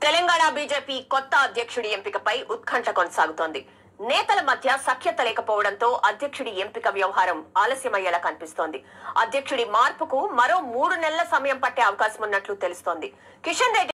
Telangana BJP కొత్త అధ్యక్షుడి ఎంపికపై ఉత్కంఠ కొనసాగుతోంది. నేతల మధ్య సఖ్యత లేకపోవడంతో అధ్యక్షుడి ఎంపిక వ్యవహారం ఆలస్యమయ్యేలా కనిపిస్తోంది. అధ్యక్షుడి మార్పుకు మరో 3 నెలల సమయం పట్టే అవకాశం ఉన్నట్లు తెలుస్తోంది. కిషన్ రెడ్డి